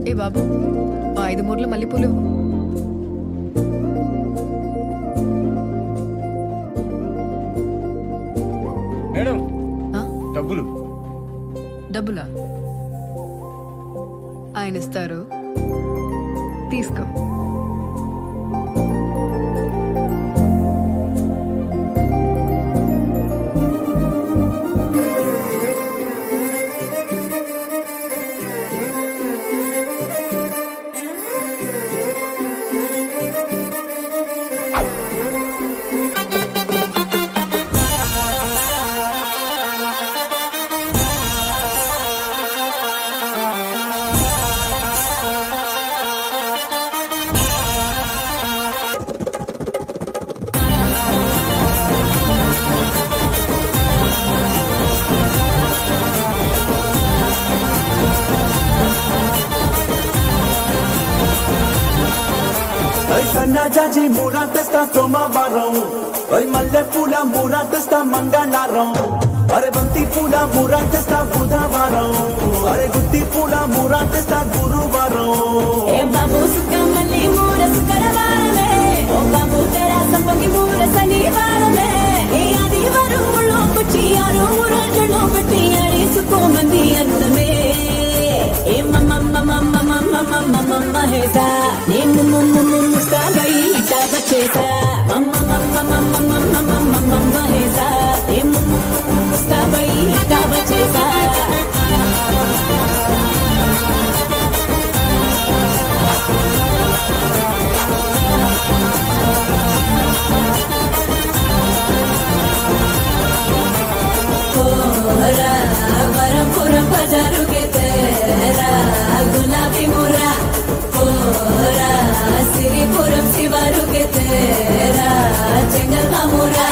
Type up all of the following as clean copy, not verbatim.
ఏ బాబు, ఆ 5 మూరల మల్లెపూలు ఇవ్వు. మేడం ఆ? డబ్బులు. డబ్బులా? ఆయన ఇస్తారు, తీసుకో. సన్నా జాజి మూరా తెస్తా సోమవారం, మల్లె పూల మూరా తెస్తా మంగళవారం, అరే బంతి పూల మూరా తెస్తా బుధవారం, అరే గుత్తి పూల మూరా తెస్తా గురువారం. ఏ బాబు సుఖమల్లి మూర శుక్రవారమే, ఓ బాబు తెరా సంపంగి మూర శనివారమే, ఏ ఆదివారం ముళ్ళో పుచ్చి ఆరు రోజులు పెట్టి అడిసుకోమంది అందమే. ఏ మమ్మ హేసా నేను ముస్తాబై ఇటాగ చేసా, మమ్మ హేసా నేను ముస్తాబై ఇటాగ చేసా. వరపురం బజారు కే తేరా గులాబీ మురా, సిరిపురం శివారు కే తేరా చెంగల్ మామూరా.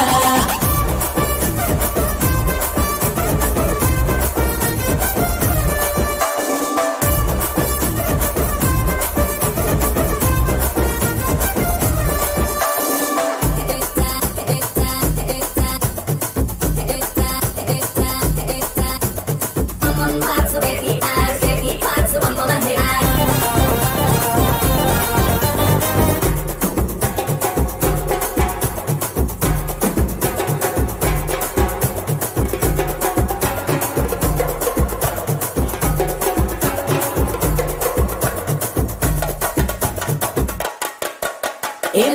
ఏ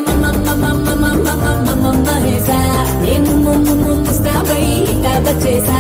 మమ్మ హేసా నేను ముస్తాబై ఇటాగ చేసా,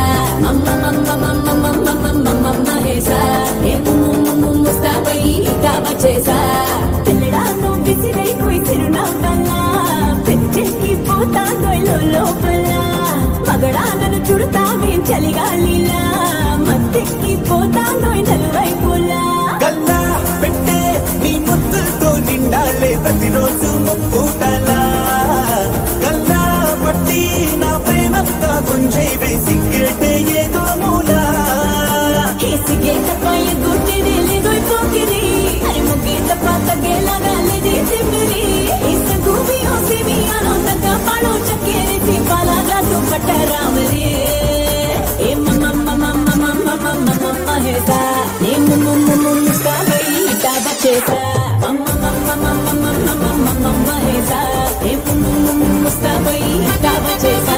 మమ్మ హేసా నేను ముస్తాబై ఇటాగ చేసా. పిల్లడాను విసిరై చిరునవ్వల్ల పెంచెక్కి పోతాను లోపల, మగడాలను చుడతావే చలిగాలిలా మత్తెక్కి పోతాను నలువైపులా. గల్లా పెట్టే నీ ముద్దుతో నిండాలే ప్రతిరోజు ముప్పుటలా, గల్లా పట్టి నా ప్రేమంతా గుంజై వేసి కేటే ఏదో మూలా. సిగే తప్ప గుట్టిది లేదోయ్ పోకిరి, అరే ముగ్గే తప్ప తగ్గేలాగాలిది తిమ్మిరి, ఇసకు బియోసి బియానో తగ్గ పాడో చక్కేరి సింపాలా గ్లాసు పట్ట రామరి. ఏ మమ్మ హేసా నేను ముస్తాబై ఇటాగ చేసా, మమ్మ హేసా నేను ముస్తాబై ఇటాగ చేసా.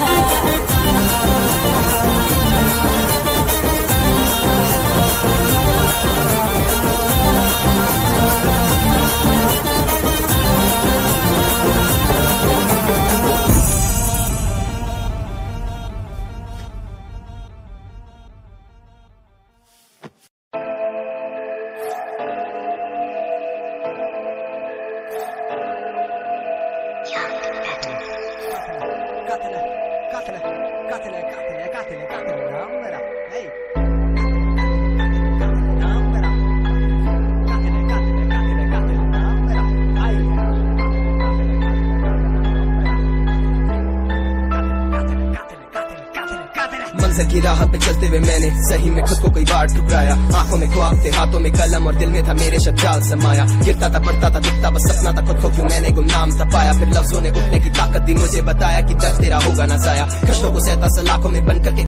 मंज़िल की राह पे चलते हुए मैंने सही में खुद को कई बार ठुकराया। आंखों में ख्वाब थे, हाथों में कलम और दिल में था मेरे शब्द जाल समाया। गिरता था, पड़ता था, दिखता बस सपना था, खुद को क्यों मैंने गुमनाम तपाया। फिर लफ्जों ने उठने की ताकत दी, मुझे बताया कि दर्द तेरा होगा ना जाया। कष्टों को सहता सलाखों में बन करके